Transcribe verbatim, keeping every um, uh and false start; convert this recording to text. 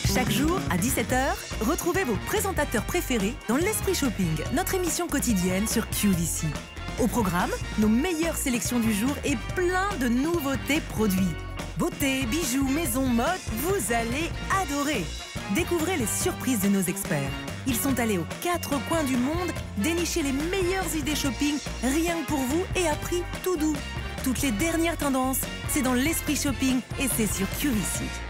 Chaque jour, à dix-sept heures, retrouvez vos présentateurs préférés dans l'Esprit Shopping, notre émission quotidienne sur Q V C. Au programme, nos meilleures sélections du jour et plein de nouveautés produits. Beauté, bijoux, maison, mode, vous allez adorer. Découvrez les surprises de nos experts. Ils sont allés aux quatre coins du monde dénicher les meilleures idées shopping rien que pour vous et à prix tout doux. Toutes les dernières tendances, c'est dans l'Esprit Shopping et c'est sur Q V C.